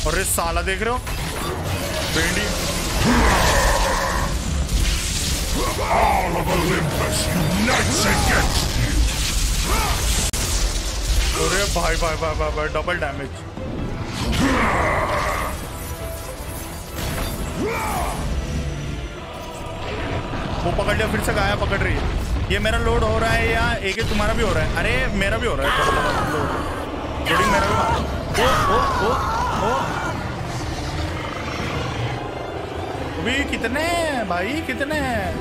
अरे साला देख रहे हो भेंडी। All of Olympus unites against you. अरे भाई भाई भाई भाई भाई डबल डैमेज। वो पकड़ लिया, फिर से गाया पकड़ रही है। ये मेरा लोड हो रहा है या एक ही तुम्हारा भी हो रहा है? अरे मेरा भी हो रहा है लोडिंग, मेरा भी। ओ ओ ओ ओ अभी कितने भाई कितने?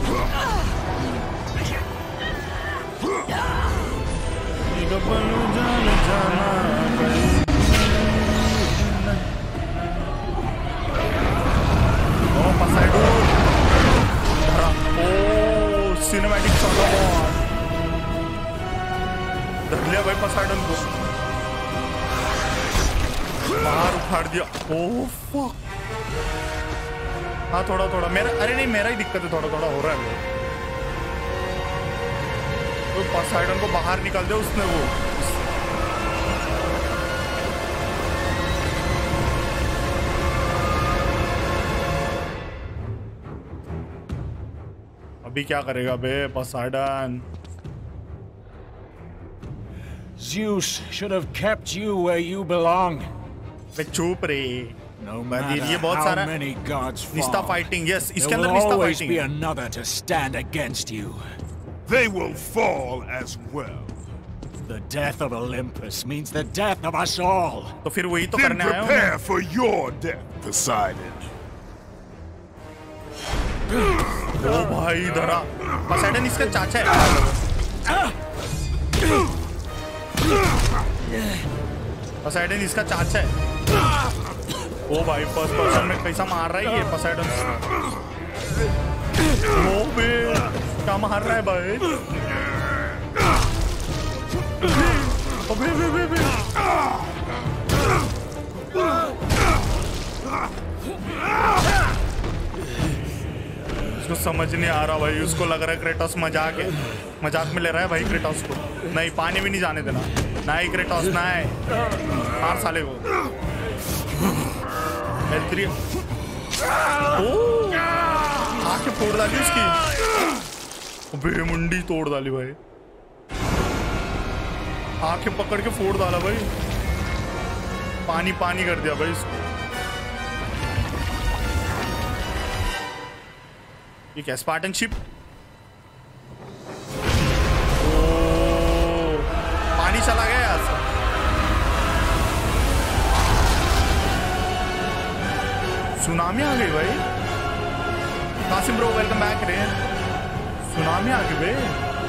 ओ पोसेइडन, ओ सिनेमैटिक चलो धर लिया भाई पोसेइडन को, बाहर उखाड़ दिया। Oh fuck. हाँ थोड़ा थोड़ा मेरा, अरे नहीं मेरा ही दिक्कत है, थोड़ा थोड़ा हो रहा है। तो पोसेइडन को बाहर निकाल दिया उसने वो। अभी क्या करेगा बे पोसेइडन? Zeus should have kept you where you belong. बे चुप रे। No matter how many gods निस्ता fall, फाइटिंग, यस there इसके will अंदर निस्ता always be fighting. another to stand against you. They will fall as well. The death of Olympus means the death of us all. तो फिर वही तो Then करने आया हूँ। prepare for your death, Poseidon. ओ भाई धरा। पोसेइडन इसका चाचा है। पोसेइडन इसका चाचा है। ओ भाई फर्स्ट पर्सन में कैसा मार रहा है ये पोसेइडन। ओ बे क्या मार रहा है भाई? अबे बे बे बे। उसको समझ नहीं आ रहा भाई, उसको लग रहा है क्रेटोस मजाक है, मजाक में ले रहा है भाई क्रेटोस को। नहीं पानी भी नहीं जाने देना, नहीं क्रेटोस नहीं, मार साले को। L3 ओह आंखें फोड़ डाली उसकी, अबे मुंडी तोड़ डाली भाई, आंखें पकड़ के फोड़ डाला भाई, पानी पानी कर दिया भाई इसको। ये क्या स्पार्टन शिप? पानी चला गया यहाँ से। सुनामी आ गई भाई। कासिम ब्रो वेलकम बैक रे। सुनामी आ गई भाई।